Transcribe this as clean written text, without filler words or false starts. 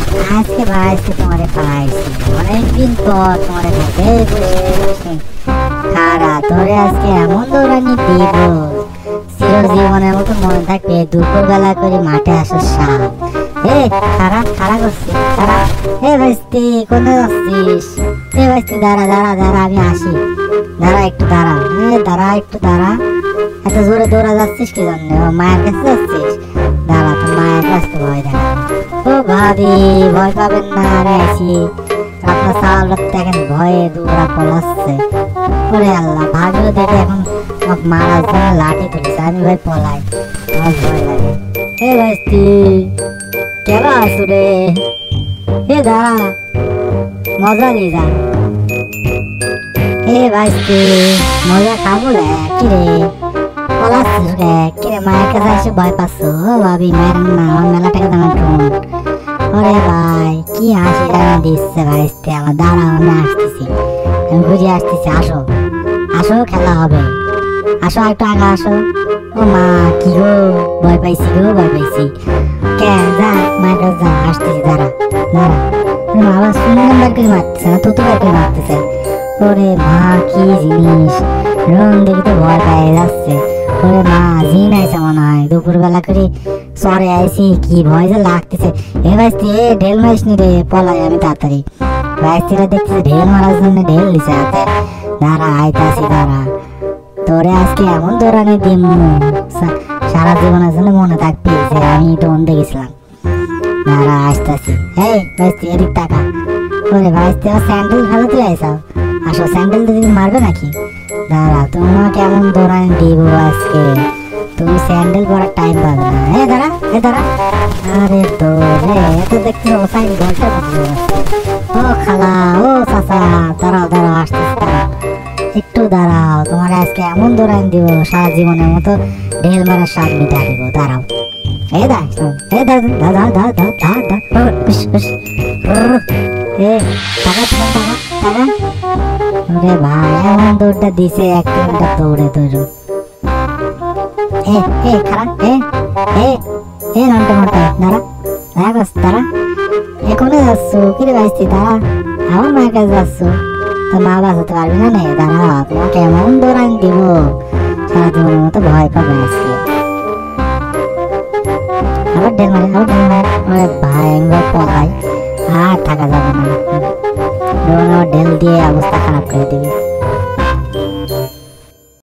আজকে ভাই আজকে তোমারে পাইছি, অনেকদিন পর তোমারে দেখে বসে খারা তোরে আজকে এমন দৌড়ানি দিব চিরজীবনের মতো মনে থাকবে দুপুরবেলা করে মাঠে আসার সাপ। খারা খারা করছি খারা। ভাইস্তি কোথায় যাচ্ছিস? ভাইস্তি দাঁড়া দাঁড়া দাঁড়া, আমি আসি, দাঁড়া একটু দাঁড়া, দাঁড়া একটু দাঁড়া। এত জোরে দৌড়া যাচ্ছিস কি জন্য? মায়ের কাছে যাচ্ছিস? দাঁড়া, তোর মায়ের কাছে ভয় দেখা। ও ভাবি ভয় পাবেন না, আরে আছি আপনার চাল দেখেন ভয়ে দৌড়া পলাচ্ছে। ওরে আল্লাহ, ভাবিও দেখে এখন মারার জন্য লাঠি তুলেছে, আমি ভাই পলাই, আমার ভয় লাগে। ভাইস্তি কেমন আছো রে? দাঁড়া মজা নিয়ে যা। ভাইস্তি মজা খাবো রে, কিরে পলাচ্ছিস রে? কিরে মায়ের কাছে এসে ভয় পাচ্ছ? ভাবি মায়ের না, আমার মেলা টাকা দামের ফোন। ওরে ভাই কি হাসি জানা দিচ্ছে ভাইস্তি আমার। দাঁড়া আমি আসতেছি, আমি ঘুরে আসতেছি, আসো আসো খেলা হবে, আসো একটু আগে আসো। ও মা কি গো, ভয় পাইছি গো, ভয় পাইছি। কে যা মায়ের কাছে যা, আসতেছি, দাঁড়া দাঁড়া। মা আবার সুন্দর বার করে মারতেছে না, তুতু বার করে মারতেছে। ওরে মা কি জিনিস, রং দেখে তো ভয় পেয়ে যাচ্ছে। ওরে মা জিন আইসে মনে হয়, দুপুরবেলা করে চরে আইসি, কি ভয় যে লাগতেছে। ভাইস্তি ঢেল মারিস নি রে, পলাই আমি তাড়াতাড়ি। ভাইস্তিরা দেখতেছে ঢেল মারার জন্য ঢেল দিছে হাতে। দাঁড়া আইতাছি, দাঁড়া তোরে আজকে এমন দৌড়ানি দিন সারা জীবনের জন্য মনে থাকবি যে আমি ডন দেখেছিলাম। দাঁড়া আসতেছি। ভাইস্তি এদিক টাকা। ওরে ভাইস্তি আমার স্যান্ডেল ভালো তুই আইসাও, আসো স্যান্ডেল দিদি মারবে নাকি? দাঁড়া তোমাকে এমন দৌড়ানি দিব আজকে, তুমি স্যান্ডেল পরার টাইম পাবে না। দাঁড়া দাঁড়া। আরে দৌড়ে এত দেখতে ওসাইন বলতে বুঝতে ও খালা ও চাচা, দাঁড়াও দাঁড়াও আসতেছি, দাঁড়াও একটু দাঁড়াও, তোমার আজকে এমন দৌড়ান দিব সারা জীবনের মতো ঢেল মারার স্বাদ মিটা দিব। দাঁড়াও ভাই এমন দৌড়টা দিছে, এক কিলোমিটার দৌড়ে দৌড়। খারাপ নন্টে মোটা, দাঁড়া দাঁড়া এখনো যাচ্ছ কিরে ভাইস্তি? দাঁড়া আমার মায়ের কাছে যাচ্ছ, তো মা বাঁচাতে পারবি না নে? দাঁড়া তোমাকে এমন দৌড়ান দিব সারা জীবনের মতো ভয় পাবে আজকে। আবার ঢেল মারি, আবার ঢেল মারি। ভাই আমি পলাই, আর থাকা যাবে না, ঢেল দিয়ে অবস্থা খারাপ করে দিবি।